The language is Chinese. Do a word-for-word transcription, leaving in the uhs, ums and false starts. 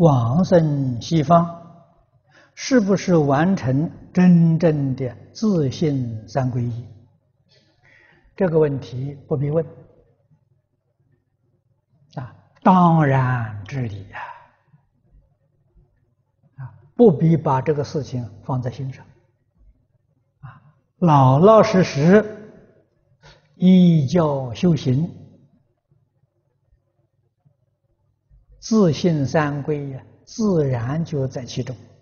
往生西方，是不是完成真正的自信三皈依？这个问题不必问啊，当然之理呀！啊，不必把这个事情放在心上啊，老老实实依教修行，自信三皈呀，自然就在其中。